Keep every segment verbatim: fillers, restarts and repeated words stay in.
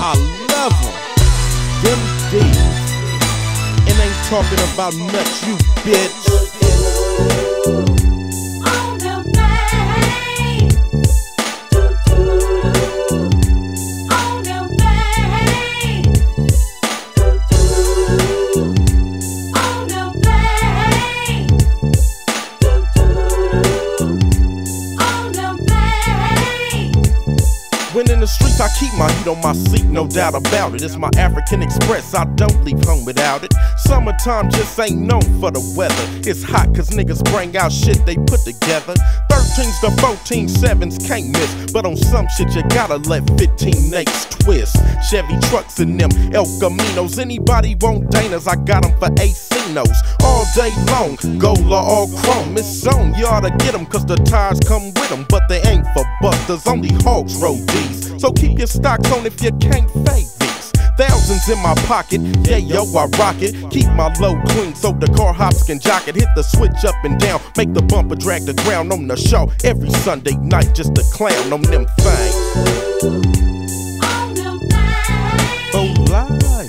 I love them. Them D's. And ain't talking about nuts, you bitch. When in the streets, I keep my heat on my seat, no doubt about it. It's my African Express, I don't leave home without it. Summertime just ain't known for the weather. It's hot cause niggas bring out shit they put together. thirteens to fourteen sevens can't miss, but on some shit you gotta let fifteen eights twist. Chevy trucks in them El Caminos. Anybody want Danas, I got them for Acinos. All day long, Gola all chrome. It's on, you oughta get them cause the tires come with them. But they ain't for busters, only hogs roll these. So keep your stocks on if you can't fake these. Thousands in my pocket, yeah yo I rock it. Keep my low clean so the car hops can jock it. Hit the switch up and down, make the bumper drag the ground on the show. Every Sunday night just a clown on them things. Oh life.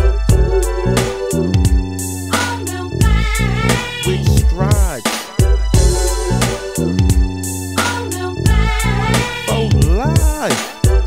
We stride. Oh life.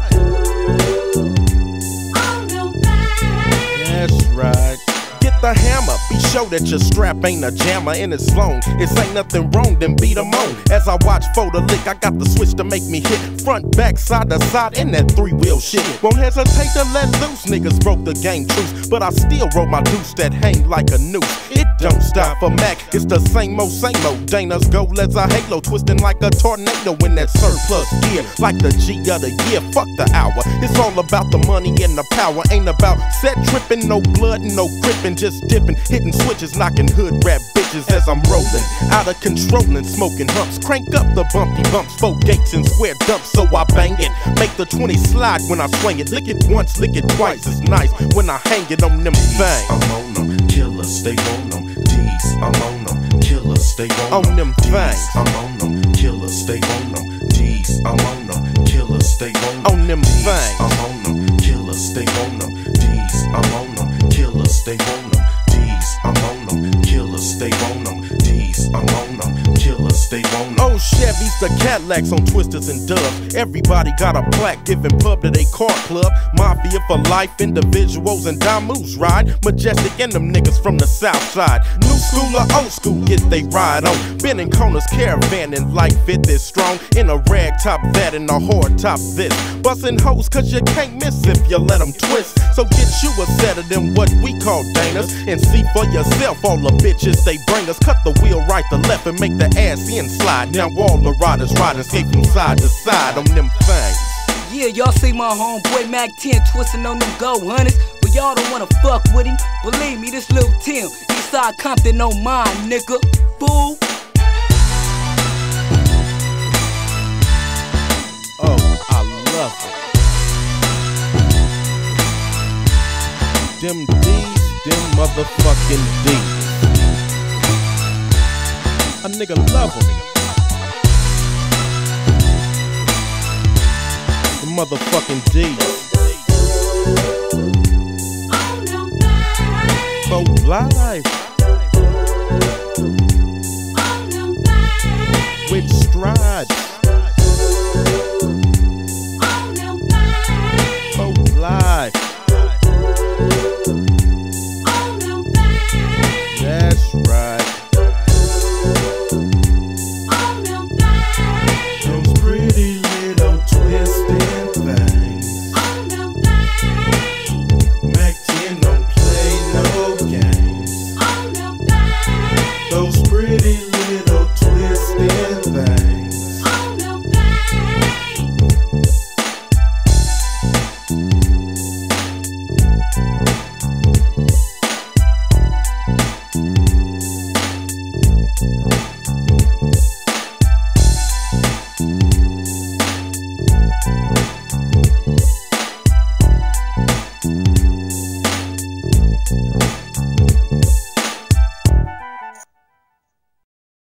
That's right. Get the hammer, be sure that your strap ain't a jammer and it's long. It ain't nothing wrong, then beat 'em on. As I watch for the lick, I got the switch to make me hit front, back, side to side in that three-wheel shit. Won't hesitate to let loose, niggas broke the game truce, but I still roll my deuce that hang like a noose. It don't stop for Mac, it's the same old, same old. Dana's gold as a halo, twisting like a tornado in that surplus gear, like the G of the year. Fuck the hour, it's all about the money and the power. Ain't about set tripping, no blood and no gripping, just dipping, hitting switches, knocking hood rap bitches as I'm rolling, out of control and smoking humps. Crank up the bumpy bumps, four gates and square dumps, so I bang it. Make the twenty slide when I swing it. Lick it once, lick it twice. It's nice when I hang it on them things. I'm on them, killers, they want them. D's, I'm on them, killers, they want On them things. I'm on them, killers, they want them. D's, I'm on them, killers, they want them. On them things. I'm on them, killers, they want them. D's, I'm on them, killers, they want them. D's, I'm on them, killers, they want them. D's, I'm on them, killers, they want them. Oh, Chevys, the Cadillacs on twisters and dubs. Everybody got a plaque giving pub to they car club. Mafia for life, individuals and Damus ride. Majestic and them niggas from the south side. New school or old school, get they ride on. Been in corners, caravan and life fit this strong. In a rag top that and a hard top this. Bustin' hoes cause you can't miss if you let them twist. So get you a set of them what we call Danas, and see for yourself all the bitches they bring us. Cut the wheel right to left and make the ass in slide. Now all the riders riding skate from side to side on them things. Yeah, y'all see my homeboy Mac ten twisting on them gold hunters, but y'all don't wanna fuck with him. Believe me, this Lil Tim, Eastside Compton on mine, nigga. Fool. Oh, I love it. Them D's, them motherfucking D's. A nigga love them. The motherfucking D's. For life.